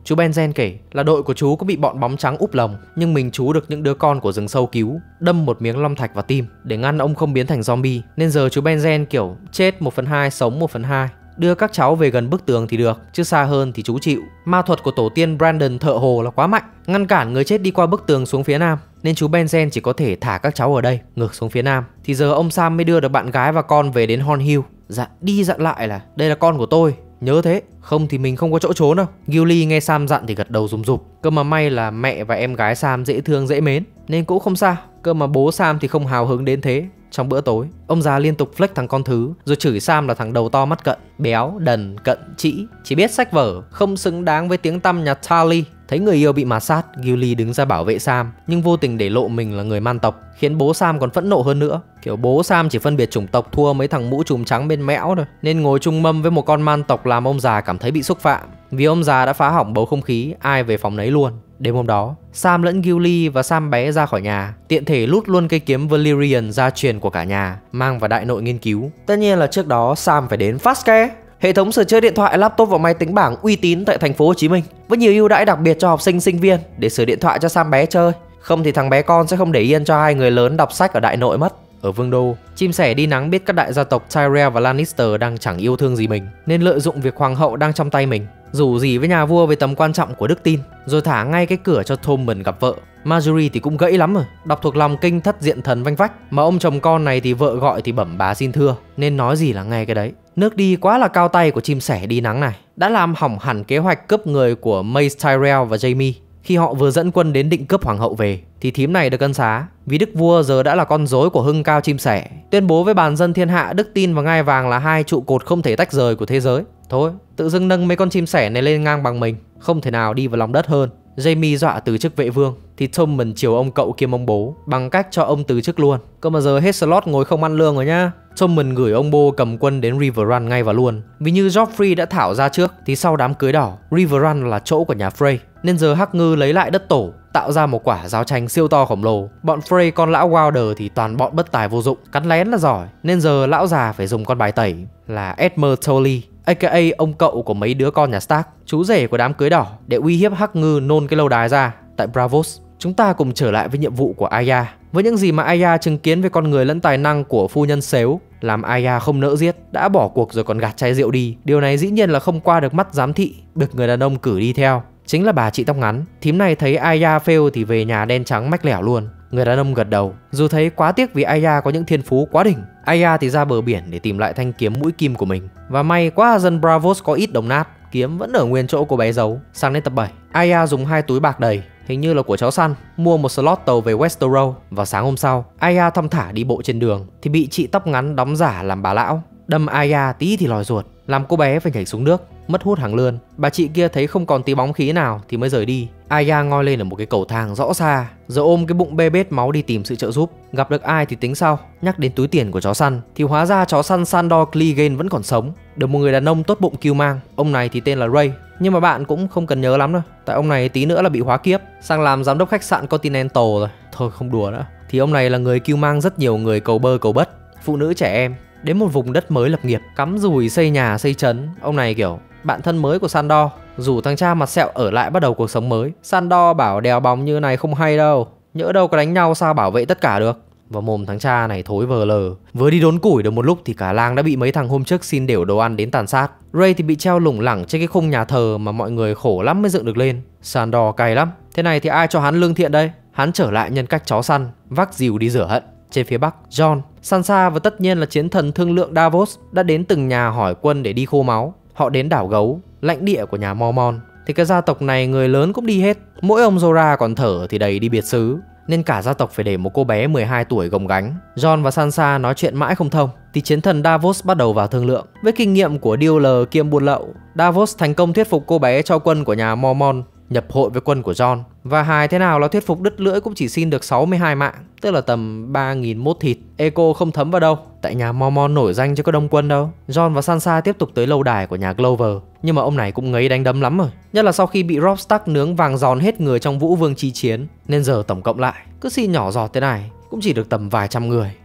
Chú Benjen kể là đội của chú có bị bọn bóng trắng úp lồng, nhưng mình chú được những đứa con của rừng sâu cứu, đâm một miếng long thạch vào tim để ngăn ông không biến thành zombie. Nên giờ chú Benjen kiểu chết 1/2, sống 1/2. Đưa các cháu về gần bức tường thì được, chứ xa hơn thì chú chịu. Ma thuật của tổ tiên Brandon thợ hồ là quá mạnh, ngăn cản người chết đi qua bức tường xuống phía nam, nên chú Benjen chỉ có thể thả các cháu ở đây, ngược xuống phía nam. Thì giờ ông Sam mới đưa được bạn gái và con về đến Horn Hill, dặn đi dặn lại là đây là con của tôi, nhớ thế, không thì mình không có chỗ trốn đâu. Gilly nghe Sam dặn thì gật đầu rùng rục. Cơ mà may là mẹ và em gái Sam dễ thương dễ mến nên cũng không sao. Cơ mà bố Sam thì không hào hứng đến thế. Trong bữa tối, ông già liên tục flex thằng con thứ, rồi chửi Sam là thằng đầu to mắt cận, béo, đần, cận, chỉ biết sách vở, không xứng đáng với tiếng tăm nhà Charlie. Thấy người yêu bị mạt sát, Gilly đứng ra bảo vệ Sam, nhưng vô tình để lộ mình là người man tộc, khiến bố Sam còn phẫn nộ hơn nữa. Kiểu bố Sam chỉ phân biệt chủng tộc thua mấy thằng mũ trùm trắng bên mẽo thôi, nên ngồi chung mâm với một con man tộc làm ông già cảm thấy bị xúc phạm. Vì ông già đã phá hỏng bầu không khí, ai về phòng nấy luôn. Đêm hôm đó, Sam lẫn Gilly và Sam bé ra khỏi nhà, tiện thể lút luôn cây kiếm Valyrian gia truyền của cả nhà, mang vào đại nội nghiên cứu. Tất nhiên là trước đó Sam phải đến Fastcare, hệ thống sửa chữa điện thoại, laptop và máy tính bảng uy tín tại thành phố Hồ Chí Minh, với nhiều ưu đãi đặc biệt cho học sinh sinh viên để sửa điện thoại cho Sam bé chơi. Không thì thằng bé con sẽ không để yên cho hai người lớn đọc sách ở đại nội mất. Ở Vương đô, chim sẻ đi nắng biết các đại gia tộc Tyrell và Lannister đang chẳng yêu thương gì mình, nên lợi dụng việc hoàng hậu đang trong tay mình, rủ rỉ với nhà vua về tầm quan trọng của đức tin, rồi thả ngay cái cửa cho Tommen gặp vợ. Marjorie thì cũng gãy lắm rồi, đọc thuộc lòng kinh Thất Diện Thần vanh vách, mà ông chồng con này thì vợ gọi thì bẩm bà xin thưa, nên nói gì là nghe cái đấy. Nước đi quá là cao tay của chim sẻ đi nắng này đã làm hỏng hẳn kế hoạch cướp người của Mace Tyrell và Jaime. Khi họ vừa dẫn quân đến định cướp hoàng hậu về thì thím này được ân xá, vì đức vua giờ đã là con rối của Hưng Cao chim sẻ, tuyên bố với bàn dân thiên hạ đức tin và ngai vàng là hai trụ cột không thể tách rời của thế giới. Thôi, tự dưng nâng mấy con chim sẻ này lên ngang bằng mình, không thể nào đi vào lòng đất hơn. Jaime dọa từ chức vệ vương thì Tommen chiều ông cậu kiêm ông bố bằng cách cho ông từ chức luôn. Cơ mà giờ hết slot ngồi không ăn lương rồi nhá. Tommen gửi ông bố cầm quân đến River Run ngay vào luôn. Vì như Joffrey đã thảo ra trước thì sau đám cưới đỏ, River Run là chỗ của nhà Frey, nên giờ Hắc Ngư lấy lại đất tổ, tạo ra một quả giáo tranh siêu to khổng lồ. Bọn Frey con lão Wilder thì toàn bọn bất tài vô dụng, cắn lén là giỏi, nên giờ lão già phải dùng con bài tẩy là Edmure Tully, aka ông cậu của mấy đứa con nhà Stark, chú rể của đám cưới đỏ, để uy hiếp Hắc Ngư nôn cái lâu đài ra tại Braavos. Chúng ta cùng trở lại với nhiệm vụ của Arya. Với những gì mà Arya chứng kiến về con người lẫn tài năng của phu nhân Xếu, làm Arya không nỡ giết, đã bỏ cuộc rồi còn gạt chai rượu đi. Điều này dĩ nhiên là không qua được mắt giám thị, được người đàn ông cử đi theo, chính là bà chị tóc ngắn. Thím này thấy Arya fail thì về nhà đen trắng mách lẻo luôn. Người đàn ông gật đầu, dù thấy quá tiếc vì Arya có những thiên phú quá đỉnh. Arya thì ra bờ biển để tìm lại thanh kiếm mũi kim của mình. Và may quá dân Braavos có ít đồng nát, kiếm vẫn ở nguyên chỗ cô bé giấu. Sang đến tập 7, Arya dùng 2 túi bạc đầy, hình như là của cháu săn, mua một slot tàu về Westeros. Và sáng hôm sau, Arya thong thả đi bộ trên đường thì bị chị tóc ngắn đóng giả làm bà lão đâm Arya tí thì lòi ruột, làm cô bé phải nhảy xuống nước, mất hút hàng lươn. Bà chị kia thấy không còn tí bóng khí nào thì mới rời đi. Arya ngoi lên ở một cái cầu thang rõ xa, giờ ôm cái bụng bê bết máu đi tìm sự trợ giúp. Gặp được ai thì tính sau. Nhắc đến túi tiền của chó săn thì hóa ra chó săn Sandor Clegane vẫn còn sống, được một người đàn ông tốt bụng cưu mang. Ông này thì tên là Ray, nhưng mà bạn cũng không cần nhớ lắm đâu, tại ông này tí nữa là bị hóa kiếp sang làm giám đốc khách sạn Continental rồi. Thôi không đùa nữa. Thì ông này là người cưu mang rất nhiều người cầu bơ cầu bất, phụ nữ trẻ em đến một vùng đất mới lập nghiệp, cắm dùi xây nhà xây trấn. Ông này kiểu bạn thân mới của Sandor, rủ thằng cha mặt sẹo ở lại bắt đầu cuộc sống mới. Sandor bảo đèo bóng như này không hay đâu, nhỡ đâu có đánh nhau sao bảo vệ tất cả được. Và mồm thằng cha này thối vờ lờ, vừa đi đốn củi được một lúc thì cả làng đã bị mấy thằng hôm trước xin đều đồ ăn đến tàn sát. Ray thì bị treo lủng lẳng trên cái khung nhà thờ mà mọi người khổ lắm mới dựng được lên. Sandor cay lắm, thế này thì ai cho hắn lương thiện đây? Hắn trở lại nhân cách chó săn, vác dìu đi rửa hận. Trên phía bắc, Jon, Sansa và tất nhiên là chiến thần thương lượng Davos đã đến từng nhà hỏi quân để đi khô máu. Họ đến đảo Gấu, lãnh địa của nhà Mormon. Thì cái gia tộc này người lớn cũng đi hết, mỗi ông Jorah còn thở thì đầy đi biệt xứ, nên cả gia tộc phải để một cô bé 12 tuổi gồng gánh. Jon và Sansa nói chuyện mãi không thông thì chiến thần Davos bắt đầu vào thương lượng. Với kinh nghiệm của dealer kiêm buôn lậu, Davos thành công thuyết phục cô bé cho quân của nhà Mormon nhập hội với quân của Jon. Và hài thế nào là thuyết phục đứt lưỡi cũng chỉ xin được 62 mạng, tức là tầm 3.000 mốt thịt. Eco không thấm vào đâu, tại nhà Mormon nổi danh chứ có đông quân đâu. Jon và Sansa tiếp tục tới lâu đài của nhà Glover, nhưng mà ông này cũng ngấy đánh đấm lắm rồi, nhất là sau khi bị Robb Stark nướng vàng giòn hết người trong Vũ Vương chi chiến. Nên giờ tổng cộng lại cứ xin nhỏ giọt thế này cũng chỉ được tầm vài trăm người.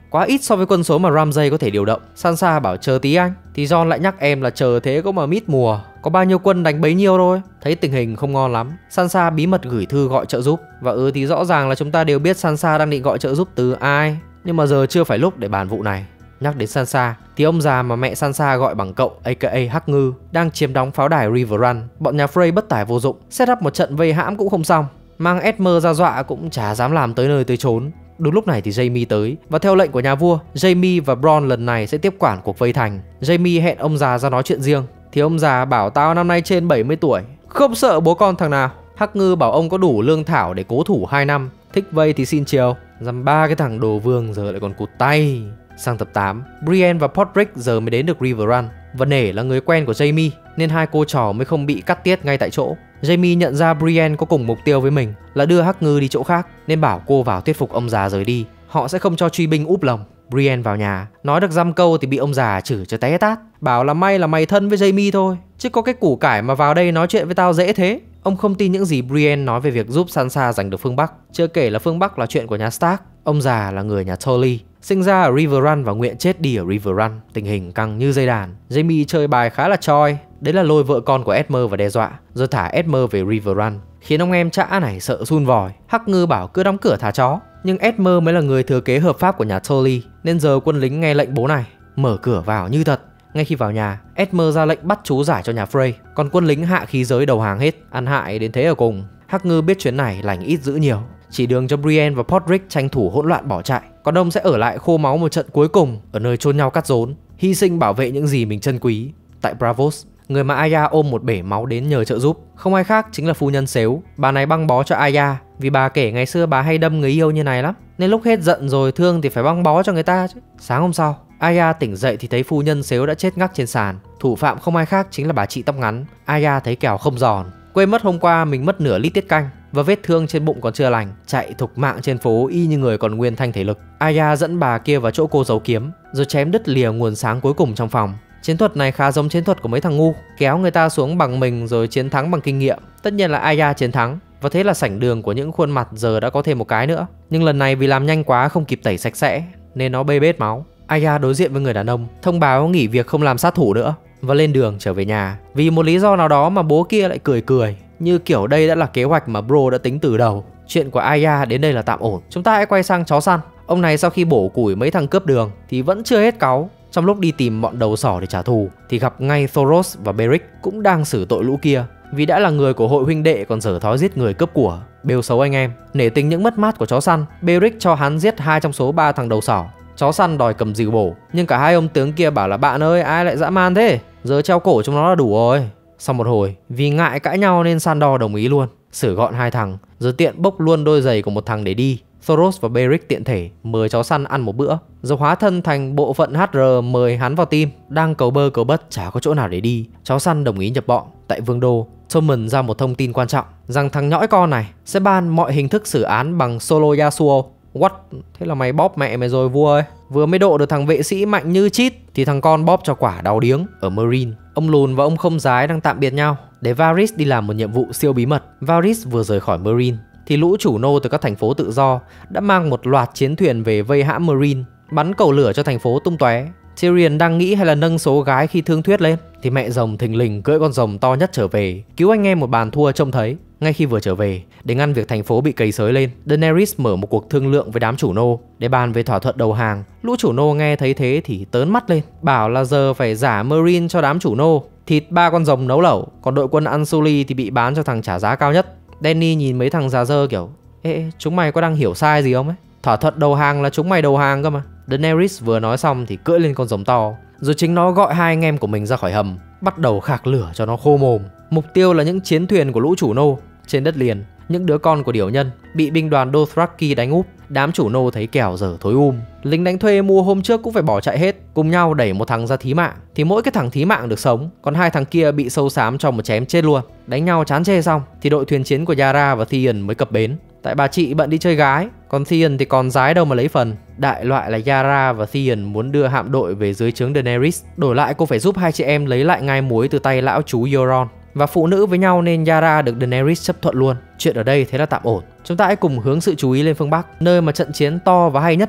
quá ít so với quân số mà Ramsay có thể điều động. Sansa bảo chờ tí anh, thì Jon lại nhắc em là chờ thế có mà mít mùa, có bao nhiêu quân đánh bấy nhiêu thôi. Thấy tình hình không ngon lắm, Sansa bí mật gửi thư gọi trợ giúp. Và thì rõ ràng là chúng ta đều biết Sansa đang định gọi trợ giúp từ ai, nhưng mà giờ chưa phải lúc để bàn vụ này. Nhắc đến Sansa thì ông già mà mẹ Sansa gọi bằng cậu aka Hắc Ngư đang chiếm đóng pháo đài River Run. Bọn nhà Frey bất tài vô dụng, set up một trận vây hãm cũng không xong, mang Edmure ra dọa cũng chả dám làm tới nơi tới chốn. Đúng lúc này thì Jaime tới, và theo lệnh của nhà vua, Jaime và Bronn lần này sẽ tiếp quản cuộc vây thành. Jaime hẹn ông già ra nói chuyện riêng, thì ông già bảo tao năm nay trên 70 tuổi, không sợ bố con thằng nào. Hắc Ngư bảo ông có đủ lương thảo để cố thủ 2 năm, thích vây thì xin chiều. Dăm ba cái thằng đồ vương giờ lại còn cụt tay. Sang tập 8, Brienne và Podrick giờ mới đến được River Run, và nể là người quen của Jaime nên hai cô trò mới không bị cắt tiết ngay tại chỗ. Jaime nhận ra Brienne có cùng mục tiêu với mình là đưa Hắc Ngư đi chỗ khác, nên bảo cô vào thuyết phục ông già rời đi. Họ sẽ không cho truy binh úp lồng. Brienne vào nhà, nói được dăm câu thì bị ông già chửi cho té tát, bảo là may là mày thân với Jaime thôi, chứ có cái củ cải mà vào đây nói chuyện với tao dễ thế. Ông không tin những gì Brienne nói về việc giúp Sansa giành được phương Bắc, chưa kể là phương Bắc là chuyện của nhà Stark. Ông già là người nhà Tully, sinh ra ở River Run và nguyện chết đi ở River Run. Tình hình căng như dây đàn. Jaime chơi bài khá là choi, đấy là lôi vợ con của Edmure và đe dọa, rồi thả Edmure về River Run, khiến ông em chã này sợ sun vòi. Hắc Ngư bảo cứ đóng cửa thả chó, nhưng Edmure mới là người thừa kế hợp pháp của nhà Tully, nên giờ quân lính nghe lệnh bố này, mở cửa vào như thật. Ngay khi vào nhà, Edmure ra lệnh bắt chú giải cho nhà Frey, còn quân lính hạ khí giới đầu hàng hết, ăn hại đến thế ở cùng. Hắc Ngư biết chuyến này lành ít dữ nhiều, chỉ đường cho Brienne và Podrick tranh thủ hỗn loạn bỏ chạy, còn ông sẽ ở lại khô máu một trận cuối cùng ở nơi chôn nhau cắt rốn, hy sinh bảo vệ những gì mình trân quý. Tại Braavos, người mà Arya ôm một bể máu đến nhờ trợ giúp không ai khác chính là phu nhân Xếu. Bà này băng bó cho Arya vì bà kể ngày xưa bà hay đâm người yêu như này lắm, nên lúc hết giận rồi thương thì phải băng bó cho người ta chứ. Sáng hôm sau, Arya tỉnh dậy thì thấy phu nhân Xếu đã chết ngắc trên sàn. Thủ phạm không ai khác chính là bà chị tóc ngắn. Arya thấy kèo không giòn, quên mất hôm qua mình mất nửa lít tiết canh, và vết thương trên bụng còn chưa lành, chạy thục mạng trên phố y như người còn nguyên thanh thể lực. Arya dẫn bà kia vào chỗ cô giấu kiếm, rồi chém đứt lìa nguồn sáng cuối cùng trong phòng. Chiến thuật này khá giống chiến thuật của mấy thằng ngu, kéo người ta xuống bằng mình rồi chiến thắng bằng kinh nghiệm. Tất nhiên là Arya chiến thắng, và thế là sảnh đường của những khuôn mặt giờ đã có thêm một cái nữa. Nhưng lần này vì làm nhanh quá không kịp tẩy sạch sẽ nên nó bê bết máu. Arya đối diện với người đàn ông, thông báo nghỉ việc không làm sát thủ nữa và lên đường trở về nhà. Vì một lý do nào đó mà bố kia lại cười cười, như kiểu đây đã là kế hoạch mà bro đã tính từ đầu. Chuyện của Arya đến đây là tạm ổn. Chúng ta hãy quay sang chó săn. Ông này sau khi bổ củi mấy thằng cướp đường thì vẫn chưa hết cáu. Trong lúc đi tìm bọn đầu sỏ để trả thù thì gặp ngay Thoros và Beric cũng đang xử tội lũ kia, vì đã là người của hội huynh đệ còn dở thói giết người cướp của, bêu xấu anh em. Nể tình những mất mát của chó săn, Beric cho hắn giết 2 trong số 3 thằng đầu sỏ. Chó săn đòi cầm dìu bổ, nhưng cả hai ông tướng kia bảo là bạn ơi ai lại dã man thế, giờ treo cổ chúng nó là đủ rồi. Sau một hồi, vì ngại cãi nhau nên Sandor đồng ý luôn, xử gọn 2 thằng, rồi tiện bốc luôn đôi giày của một thằng để đi. Thoros và Beric tiện thể mời chó săn ăn một bữa, rồi hóa thân thành bộ phận HR mời hắn vào team. Đang cầu bơ cầu bất chả có chỗ nào để đi, chó săn đồng ý nhập bọn. Tại Vương Đô, Tommen ra một thông tin quan trọng rằng thằng nhõi con này sẽ ban mọi hình thức xử án bằng solo Yasuo. What? Thế là mày bóp mẹ mày rồi vua ơi. Vừa mới độ được thằng vệ sĩ mạnh như chít thì thằng con bóp cho quả đau điếng ở Meereen. Ông lùn và ông không giái đang tạm biệt nhau để Varys đi làm một nhiệm vụ siêu bí mật. Varys vừa rời khỏi Meereen thì lũ chủ nô từ các thành phố tự do đã mang một loạt chiến thuyền về vây hãm Meereen, bắn cầu lửa cho thành phố tung tóe. Tyrion đang nghĩ hay là nâng số gái khi thương thuyết lên thì mẹ rồng thình lình cưỡi con rồng to nhất trở về, cứu anh em một bàn thua trông thấy. Ngay khi vừa trở về, để ngăn việc thành phố bị cầy xới lên, Daenerys mở một cuộc thương lượng với đám chủ nô để bàn về thỏa thuận đầu hàng. Lũ chủ nô nghe thấy thế thì tớn mắt lên, bảo là giờ phải giả Meereen cho đám chủ nô, thịt 3 con rồng nấu lẩu, còn đội quân Unsullied thì bị bán cho thằng trả giá cao nhất. Dany nhìn mấy thằng già dơ kiểu ê, chúng mày có đang hiểu sai gì không ấy? Thỏa thuận đầu hàng là chúng mày đầu hàng cơ mà. Daenerys vừa nói xong thì cưỡi lên con rồng to, rồi chính nó gọi 2 anh em của mình ra khỏi hầm, bắt đầu khạc lửa cho nó khô mồm. Mục tiêu là những chiến thuyền của lũ chủ nô trên đất liền, những đứa con của điểu nhân bị binh đoàn Dothraki đánh úp. Đám chủ nô thấy kẻo dở thối lính đánh thuê mua hôm trước cũng phải bỏ chạy hết, cùng nhau đẩy một thằng ra thí mạng, thì mỗi cái thằng thí mạng được sống, còn 2 thằng kia bị sâu xám cho một chém chết luôn. Đánh nhau chán chê xong thì đội thuyền chiến của Yara và Theon mới cập bến. Tại bà chị bận đi chơi gái, còn Theon thì còn dái đâu mà lấy phần. Đại loại là Yara và Theon muốn đưa hạm đội về dưới trướng Daenerys, đổi lại cô phải giúp 2 chị em lấy lại ngai muối từ tay lão chú Euron. Và phụ nữ với nhau nên Yara được Daenerys chấp thuận luôn. Chuyện ở đây thế là tạm ổn. Chúng ta hãy cùng hướng sự chú ý lên phương Bắc, nơi mà trận chiến to và hay nhất mùa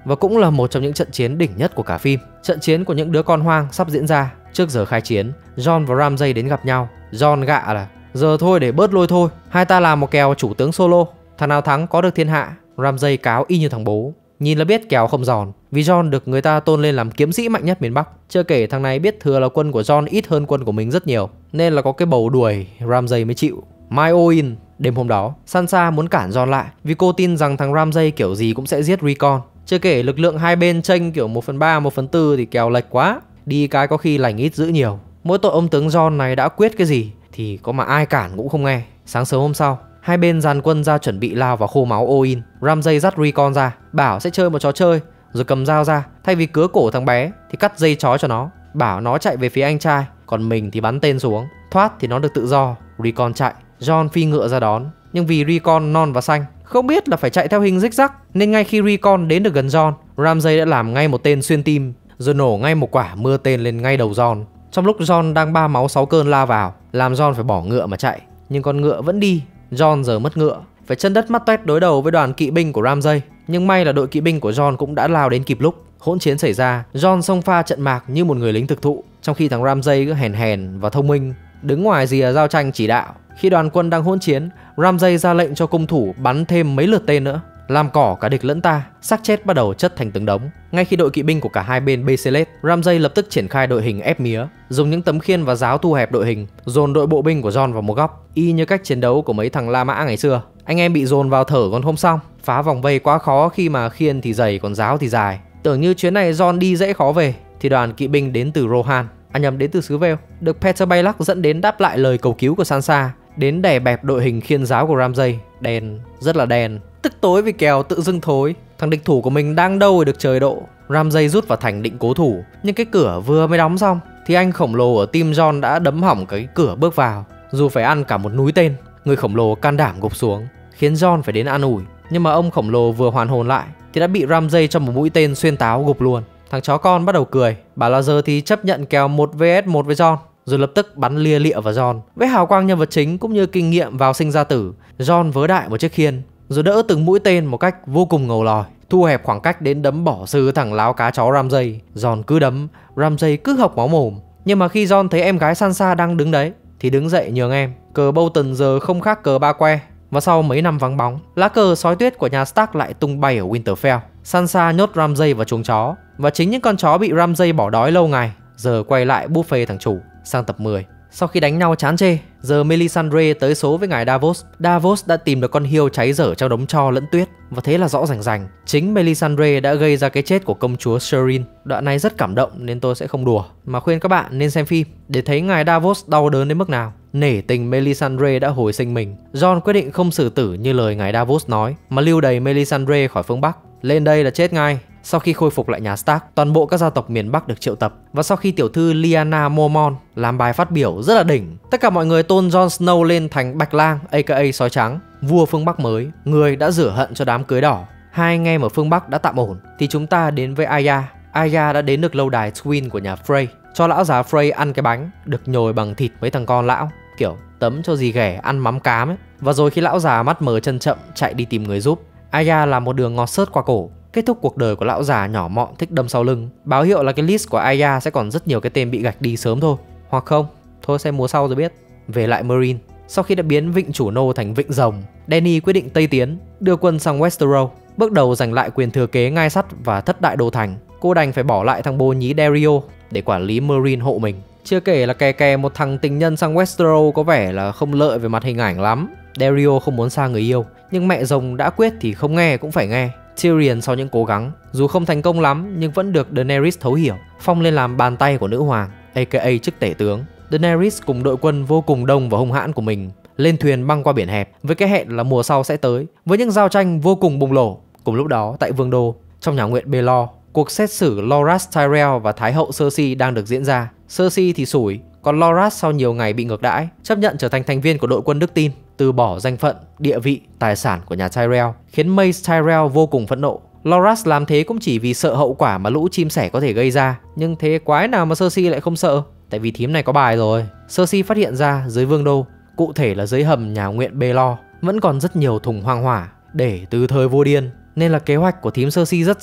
và cũng là một trong những trận chiến đỉnh nhất của cả phim. Trận chiến của những đứa con hoang sắp diễn ra. Trước giờ khai chiến, Jon và Ramsay đến gặp nhau. Jon gạ là giờ thôi để bớt lôi thôi, hai ta làm một kèo chủ tướng solo, thằng nào thắng có được thiên hạ. Ramsay cáo y như thằng bố, nhìn là biết kèo không giòn, vì Jon được người ta tôn lên làm kiếm sĩ mạnh nhất miền Bắc. Chưa kể thằng này biết thừa là quân của Jon ít hơn quân của mình rất nhiều, nên là có cái bầu đuổi Ramsay mới chịu. My all in. Đêm hôm đó, Sansa muốn cản Jon lại vì cô tin rằng thằng Ramsay kiểu gì cũng sẽ giết Rickon. Chưa kể lực lượng hai bên chênh kiểu 1/3, 1/4 thì kèo lệch quá, đi cái có khi lành ít giữ nhiều. Mỗi tội ông tướng Jon này đã quyết cái gì thì có mà ai cản cũng không nghe. Sáng sớm hôm sau, hai bên dàn quân ra chuẩn bị lao vào khô máu all-in. Ramsay dắt Rickon ra, bảo sẽ chơi một trò chơi, rồi cầm dao ra, thay vì cứa cổ thằng bé thì cắt dây trói cho nó, bảo nó chạy về phía anh trai, còn mình thì bắn tên xuống. Thoát thì nó được tự do. Rickon chạy, Jon phi ngựa ra đón, nhưng vì Rickon non và xanh, không biết là phải chạy theo hình zigzag, nên ngay khi Rickon đến được gần Jon, Ramsay đã làm ngay một tên xuyên tim, rồi nổ ngay một quả mưa tên lên ngay đầu Jon. Trong lúc Jon đang 3 máu 6 cơn la vào, làm Jon phải bỏ ngựa mà chạy, nhưng con ngựa vẫn đi. Jon giờ mất ngựa, phải chân đất mắt toét đối đầu với đoàn kỵ binh của Ramsay, nhưng may là đội kỵ binh của Jon cũng đã lao đến kịp lúc. Hỗn chiến xảy ra, Jon xông pha trận mạc như một người lính thực thụ, trong khi thằng Ramsay cứ hèn hèn và thông minh đứng ngoài rìa giao tranh chỉ đạo. Khi đoàn quân đang hỗn chiến, Ramsay ra lệnh cho cung thủ bắn thêm mấy lượt tên nữa, làm cỏ cả địch lẫn ta, xác chết bắt đầu chất thành từng đống. Ngay khi đội kỵ binh của cả hai bên bê xê lết, Ramsay lập tức triển khai đội hình ép mía, dùng những tấm khiên và giáo thu hẹp đội hình, dồn đội bộ binh của Jon vào một góc, y như cách chiến đấu của mấy thằng La Mã ngày xưa. Anh em bị dồn vào thở còn không xong, phá vòng vây quá khó khi mà khiên thì dày còn giáo thì dài. Tưởng như chuyến này Jon đi dễ khó về, thì đoàn kỵ binh đến từ Rohan, nhầm, đến từ xứ Vale, được Petyr Baelish dẫn đến đáp lại lời cầu cứu của Sansa, đến đè bẹp đội hình khiên giáo của Ramsay. Đen, rất là đen, tức tối vì kèo tự dưng thối. Thằng địch thủ của mình đang đâu để được trời độ. Ramsay rút vào thành định cố thủ, nhưng cái cửa vừa mới đóng xong thì anh khổng lồ ở team Jon đã đấm hỏng cái cửa bước vào. Dù phải ăn cả một núi tên, người khổng lồ can đảm gục xuống, khiến Jon phải đến an ủi. Nhưng mà ông khổng lồ vừa hoàn hồn lại thì đã bị Ramsay cho một mũi tên xuyên táo gục luôn. Thằng chó con bắt đầu cười, bảo là giờ thì chấp nhận kèo 1 vs 1 với Jon, rồi lập tức bắn lia lịa vào Jon. Với hào quang nhân vật chính cũng như kinh nghiệm vào sinh ra tử, Jon vớ đại một chiếc khiên, rồi đỡ từng mũi tên một cách vô cùng ngầu lòi, thu hẹp khoảng cách đến đấm bỏ sư thằng láo cá chó Ramsay. Jon cứ đấm, Ramsay cứ hộc máu mồm. Nhưng mà khi Jon thấy em gái Sansa đang đứng đấy thì đứng dậy nhường em. Cờ Bolton giờ không khác cờ ba que, và sau mấy năm vắng bóng, lá cờ sói tuyết của nhà Stark lại tung bay ở Winterfell. Sansa nhốt Ramsay vào chuồng chó, và chính những con chó bị Ramsay bỏ đói lâu ngày giờ quay lại buffet thằng chủ. Sang tập 10, sau khi đánh nhau chán chê, giờ Melisandre tới số với ngài Davos. Davos đã tìm được con hiêu cháy dở trong đống tro lẫn tuyết, và thế là rõ rành rành, chính Melisandre đã gây ra cái chết của công chúa Shireen. Đoạn này rất cảm động nên tôi sẽ không đùa, mà khuyên các bạn nên xem phim để thấy ngài Davos đau đớn đến mức nào. Nể tình Melisandre đã hồi sinh mình, Jon quyết định không xử tử như lời ngài Davos nói, mà lưu đày Melisandre khỏi phương Bắc. Lên đây là chết ngay. Sau khi khôi phục lại nhà Stark, toàn bộ các gia tộc miền Bắc được triệu tập, và sau khi tiểu thư Lyanna Mormont làm bài phát biểu rất là đỉnh, tất cả mọi người tôn Jon Snow lên thành Bạch Lang aka sói trắng, vua phương Bắc mới, người đã rửa hận cho đám cưới đỏ. Hai anh em ở phương Bắc đã tạm ổn, thì chúng ta đến với Arya. Arya đã đến được lâu đài Twin của nhà Frey, cho lão già Frey ăn cái bánh được nhồi bằng thịt mấy thằng con lão, kiểu tấm cho gì ghẻ ăn mắm cám ấy. Và rồi khi lão già mắt mờ chân chậm chạy đi tìm người giúp, Arya làm một đường ngọt xớt qua cổ, kết thúc cuộc đời của lão già nhỏ mọn thích đâm sau lưng, báo hiệu là cái list của Arya sẽ còn rất nhiều cái tên bị gạch đi sớm thôi. Hoặc không, thôi xem mùa sau rồi biết. Về lại Meereen, sau khi đã biến vịnh Chủ Nô thành vịnh Rồng, Dany quyết định tây tiến, đưa quân sang Westeros, bước đầu giành lại quyền thừa kế ngai sắt và thất đại đô thành. Cô đành phải bỏ lại thằng bồ nhí Dario để quản lý Meereen hộ mình. Chưa kể là kè một thằng tình nhân sang Westeros có vẻ là không lợi về mặt hình ảnh lắm. Dario không muốn xa người yêu, nhưng mẹ rồng đã quyết thì không nghe cũng phải nghe. Tyrion sau những cố gắng, dù không thành công lắm nhưng vẫn được Daenerys thấu hiểu, phong lên làm bàn tay của nữ hoàng, aka chức tể tướng. Daenerys cùng đội quân vô cùng đông và hung hãn của mình lên thuyền băng qua biển hẹp, với cái hẹn là mùa sau sẽ tới, với những giao tranh vô cùng bùng nổ. Cùng lúc đó tại Vương đô, trong nhà nguyện Baelor, cuộc xét xử Loras Tyrell và Thái hậu Cersei đang được diễn ra. Cersei thì sủi, còn Loras sau nhiều ngày bị ngược đãi, chấp nhận trở thành thành viên của đội quân đức tin, từ bỏ danh phận, địa vị, tài sản của nhà Tyrell, khiến Mace Tyrell vô cùng phẫn nộ. Loras làm thế cũng chỉ vì sợ hậu quả mà lũ chim sẻ có thể gây ra, nhưng thế quái nào mà Cersei lại không sợ, tại vì thím này có bài rồi. Cersei phát hiện ra dưới Vương đô, cụ thể là dưới hầm nhà nguyện Baelor, vẫn còn rất nhiều thùng hoang hỏa để từ thời vua điên, nên là kế hoạch của thím Cersei rất rõ,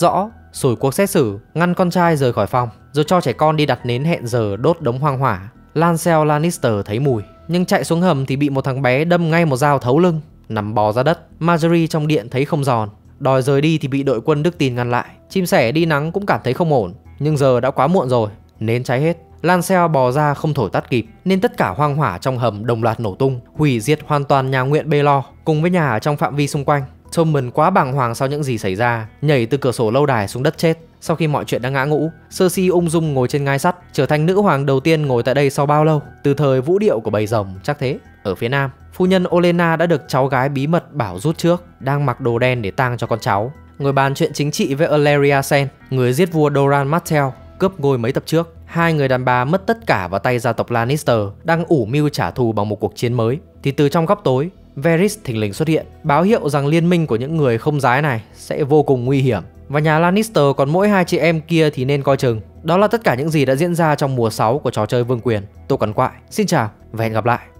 sủi cuộc xét xử, ngăn con trai rời khỏi phòng, rồi cho trẻ con đi đặt nến hẹn giờ đốt đống hoang hỏa. Lancel Lannister thấy mùi, nhưng chạy xuống hầm thì bị một thằng bé đâm ngay một dao thấu lưng, nằm bò ra đất. Marjorie trong điện thấy không giòn, đòi rời đi thì bị đội quân Đức Tin ngăn lại. Chim sẻ đi nắng cũng cảm thấy không ổn, nhưng giờ đã quá muộn rồi, nến cháy hết. Lancel bò ra không thổi tắt kịp, nên tất cả hoang hỏa trong hầm đồng loạt nổ tung, hủy diệt hoàn toàn nhà nguyện Baelor cùng với nhà ở trong phạm vi xung quanh. Tommen quá bàng hoàng sau những gì xảy ra, nhảy từ cửa sổ lâu đài xuống đất chết. Sau khi mọi chuyện đã ngã ngũ, Cersei ung dung ngồi trên ngai sắt, trở thành nữ hoàng đầu tiên ngồi tại đây sau bao lâu? Từ thời vũ điệu của bầy rồng chắc thế. Ở phía nam, phu nhân Olenna đã được cháu gái bí mật bảo rút trước, đang mặc đồ đen để tang cho con cháu. Ngồi bàn chuyện chính trị với Alleria Sen, người giết vua Doran Martell, cướp ngôi mấy tập trước. Hai người đàn bà mất tất cả vào tay gia tộc Lannister, đang ủ mưu trả thù bằng một cuộc chiến mới. Thì từ trong góc tối, Varys thình lình xuất hiện, báo hiệu rằng liên minh của những người không giái này sẽ vô cùng nguy hiểm. Và nhà Lannister còn mỗi hai chị em kia thì nên coi chừng. Đó là tất cả những gì đã diễn ra trong mùa 6 của trò chơi Vương quyền. Tôi Cắn Quại. Xin chào và hẹn gặp lại.